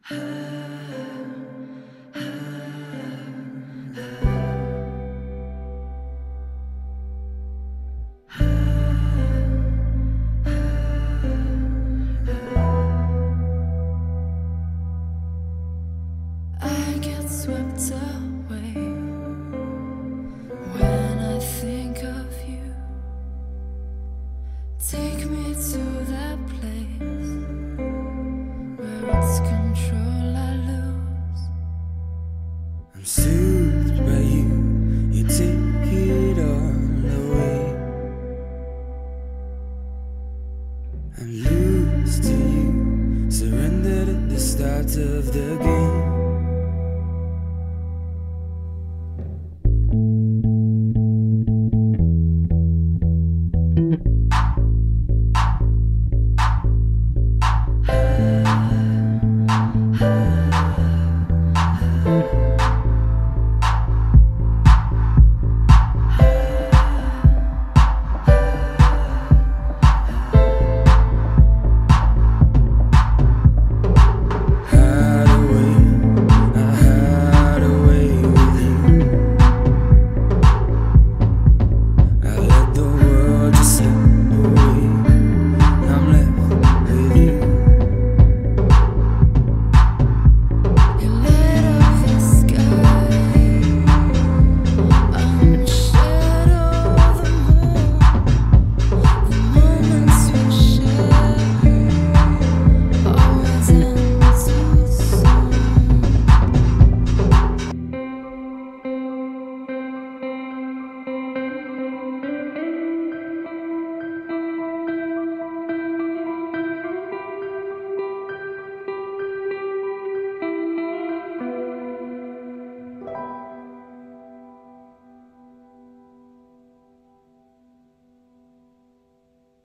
I get swept away when I think of you. Take me to that place where it's control I lose. I'm soothed by you, you take it all away. I'm loose to you, surrendered at the start of the game.